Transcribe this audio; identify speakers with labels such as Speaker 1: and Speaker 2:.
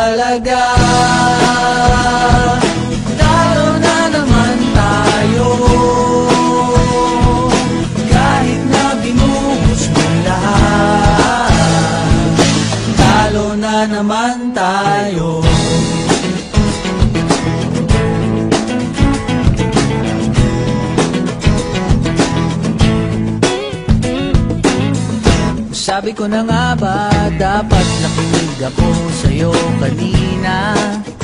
Speaker 1: talaga. Talo na naman tayo, kahit na binuhos mo lahat. Talo na naman tayo. Sabi ko na nga ba, dapat nakinig ako sa'yo kanina.